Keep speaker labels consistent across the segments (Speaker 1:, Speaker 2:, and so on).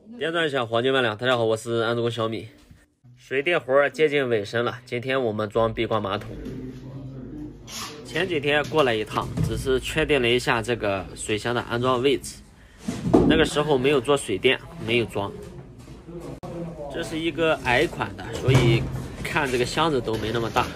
Speaker 1: 点赞一下，黄金万两。大家好，我是安装小米。水电活接近尾声了，今天我们装壁挂马桶。前几天过来一趟，只是确定了一下这个水箱的安装位置。那个时候没有做水电，没有装。这是一个矮款的，所以看这个箱子都没那么大。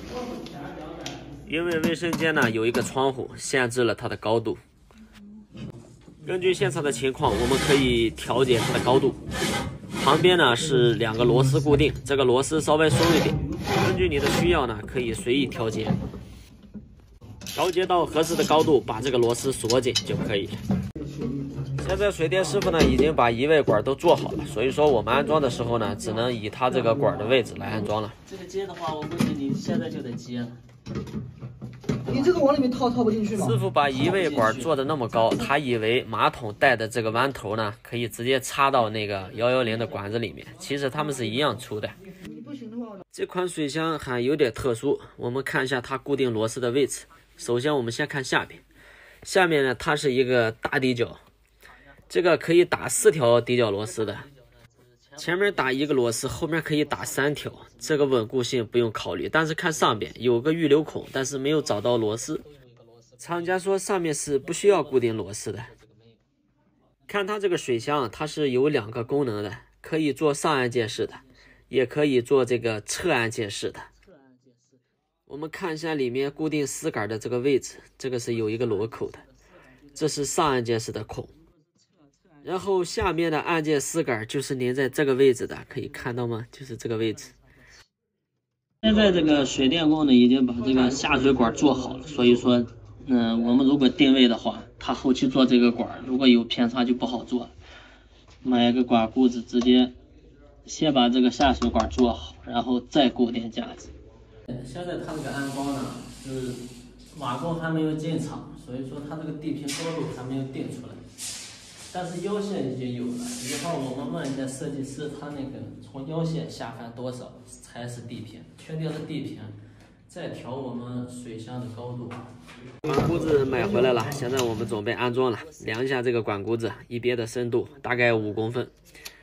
Speaker 1: 因为卫生间呢有一个窗户，限制了它的高度。根据现场的情况，我们可以调节它的高度。旁边呢是2个螺丝固定，这个螺丝稍微松一点，根据你的需要呢可以随意调节。调节到合适的高度，把这个螺丝锁紧就可以了。现在水电师傅呢已经把移位管都做好了，所以说我们安装的时候呢，只能以它这个管的位置来安装了。
Speaker 2: 这个接的话，我估计你现在就得接了。
Speaker 3: 你这个往里面套不进去吗？
Speaker 1: 师傅把移位管做的那么高，他以为马桶带的这个弯头呢，可以直接插到那个110的管子里面，其实它们是一样粗的。这款水箱还有点特殊，我们看一下它固定螺丝的位置。首先我们先看下边，下面呢它是一个大底角，这个可以打4条底角螺丝的，前面打1个螺丝，后面可以打3条，这个稳固性不用考虑。但是看上边有个预留孔，但是没有找到螺丝。厂家说上面是不需要固定螺丝的。看它这个水箱，它是有2个功能的，可以做上按键式的，也可以做这个侧按键式的。我们看一下里面固定丝杆的这个位置，这个是有一个螺口的，这是上按键式的孔。然后下面的按键丝杆就是连在这个位置的，可以看到吗？就是这个位置。
Speaker 2: 现在这个水电工呢已经把这个下水管做好了，所以说，我们如果定位的话，他后期做这个管如果有偏差就不好做了。买一个管箍子，直接先把这个下水管做好，然后再固定架子。现在他这个安装呢是瓦工还没有进场，所以说他这个地坪高度还没有定出来。但是腰线已经有了，以后我们问一下设计师，他那个从腰线下翻多少才是地坪，确定了地坪，再调我们水箱的高度。
Speaker 1: 管箍子买回来了，现在我们准备安装了。量一下这个管箍子一边的深度，大概5公分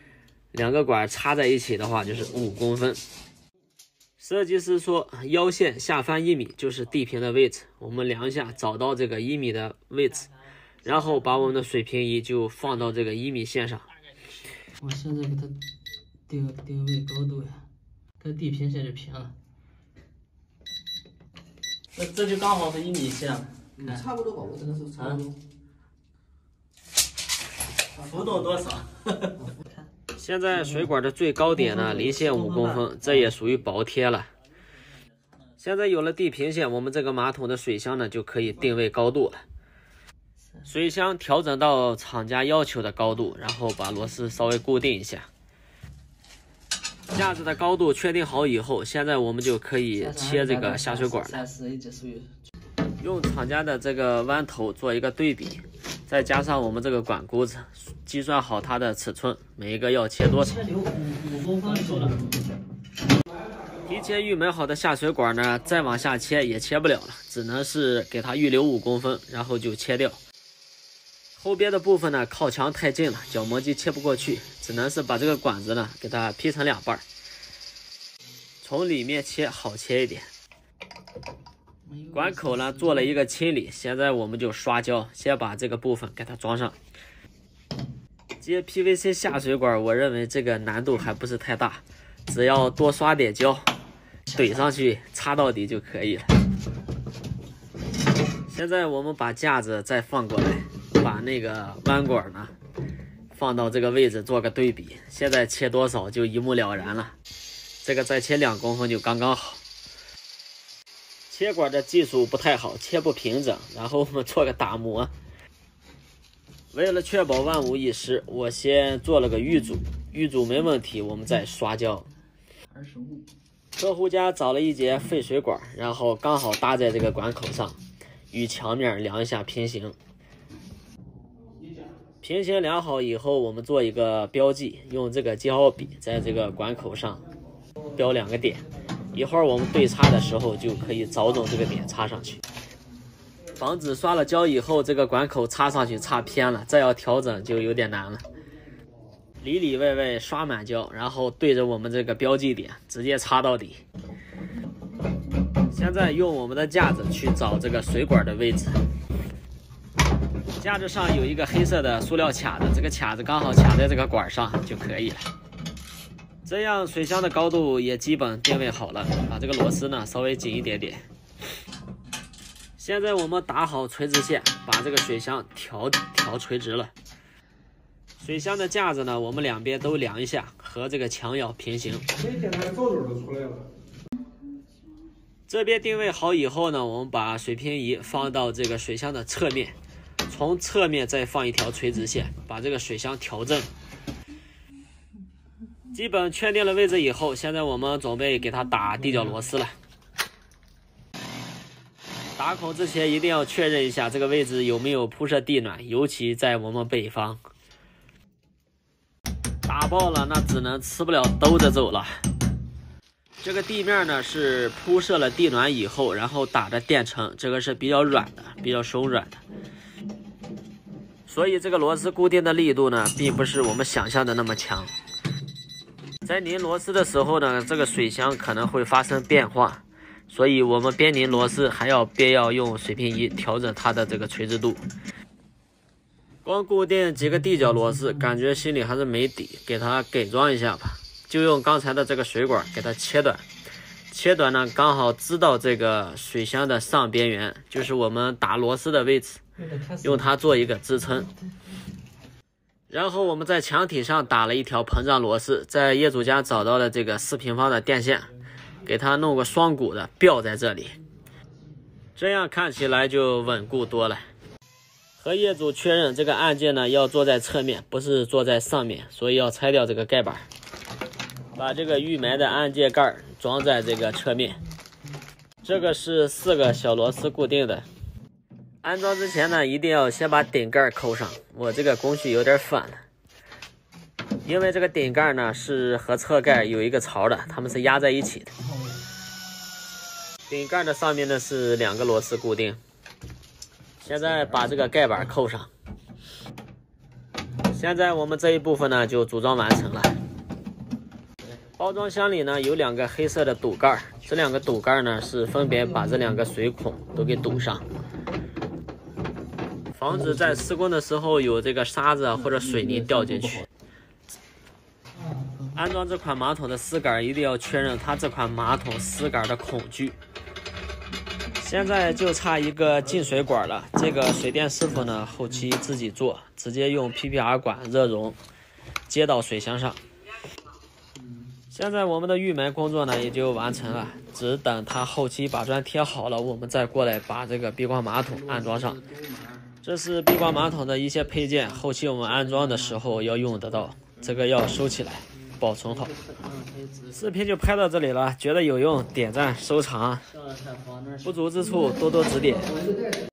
Speaker 1: ，2个管插在一起的话就是5公分。设计师说腰线下翻1米就是地坪的位置，我们量一下，找到这个1米的位置。然后把我们的水平仪就放到这个1米线上。
Speaker 2: 我现在给它定位高度呀，它地平线就平了。这就刚好是1米线了。
Speaker 3: 差不多吧，我真的是差不多。
Speaker 2: 浮动多少？
Speaker 1: 现在水管的最高点呢离线5公分，这也属于薄贴了。现在有了地平线，我们这个马桶的水箱呢就可以定位高度了。水箱调整到厂家要求的高度，然后把螺丝稍微固定一下。架子的高度确定好以后，现在我们就可以切这个下水管了。用厂家的这个弯头做一个对比，再加上我们这个管箍子，计算好它的尺寸，每一个要切多少。
Speaker 2: 5公分够了。
Speaker 1: 提前预买好的下水管呢，再往下切也切不了了，只能是给它预留5公分，然后就切掉。后边的部分呢靠墙太近了，角磨机切不过去，只能是把这个管子呢给它劈成2半，从里面切好切一点。管口呢做了一个清理，现在我们就刷胶，先把这个部分给它装上。接 PVC 下水管，我认为这个难度还不是太大，只要多刷点胶，怼上去插到底就可以了。现在我们把架子再放过来，把那个弯管呢放到这个位置做个对比，现在切多少就一目了然了。这个再切2公分就刚刚好。切管的技术不太好，切不平整，然后我们做个打磨。为了确保万无一失，我先做了个预组，预组没问题，我们再刷胶。客户家找了一节废水管，然后刚好搭在这个管口上，与墙面量一下平行。平行量好以后，我们做一个标记，用这个记号笔在这个管口上标2个点，一会儿我们对插的时候就可以找准这个点插上去。防止刷了胶以后这个管口插上去插偏了，再要调整就有点难了。 里里外外刷满胶，然后对着我们这个标记点直接插到底。现在用我们的架子去找这个水管的位置。架子上有一个黑色的塑料卡子，这个卡子刚好卡在这个管上就可以了。这样水箱的高度也基本定位好了，把这个螺丝呢稍微紧一点点。现在我们打好垂直线，把这个水箱调垂直了。水箱的架子呢，我们两边都量一下，和这个墙要平行。这边定位好以后呢，我们把水平仪放到这个水箱的侧面，从侧面再放一条垂直线，把这个水箱调正。基本确定了位置以后，现在我们准备给它打地脚螺丝了。打孔之前一定要确认一下这个位置有没有铺设地暖，尤其在我们北方。打爆了那只能吃不了兜着走了。这个地面呢是铺设了地暖以后，然后打的垫层，这个是比较软的，比较松软的。所以这个螺丝固定的力度呢，并不是我们想象的那么强。在拧螺丝的时候呢，这个水箱可能会发生变化，所以我们边拧螺丝还要用水平仪调整它的这个垂直度。光固定几个地脚螺丝，感觉心里还是没底，给它改装一下吧。就用刚才的这个水管给它切短，切短呢刚好支到这个水箱的上边缘，就是我们打螺丝的位置，用它做一个支撑。然后我们在墙体上打了一条膨胀螺丝，在业主家找到了这个4平方的电线，给它弄个双股的吊在这里，这样看起来就稳固多了。和业主确认这个按键呢要坐在侧面，不是坐在上面，所以要拆掉这个盖板，把这个预埋的按键盖装在这个侧面。这个是4个小螺丝固定的。安装之前呢，一定要先把顶盖扣上。我这个工序有点反了，因为这个顶盖呢是和侧盖有一个槽的，它们是压在一起的。顶盖的上面呢是2个螺丝固定。现在把这个盖板扣上。现在我们这一部分呢就组装完成了。包装箱里呢有2个黑色的堵盖，这2个堵盖呢是分别把这2个水孔都给堵上，防止在施工的时候有这个沙子或者水泥掉进去。安装这款马桶的丝杆一定要确认它这款马桶丝杆的孔距。现在就差一个进水管了，这个水电师傅呢后期自己做，直接用 PPR 管热熔接到水箱上。现在我们的预埋工作呢也就完成了，只等它后期把砖贴好了，我们再过来把这个壁挂马桶安装上。这是壁挂马桶的一些配件，后期我们安装的时候要用得到，这个要收起来保存好。视频就拍到这里了，觉得有用点赞收藏，不足之处多多指点。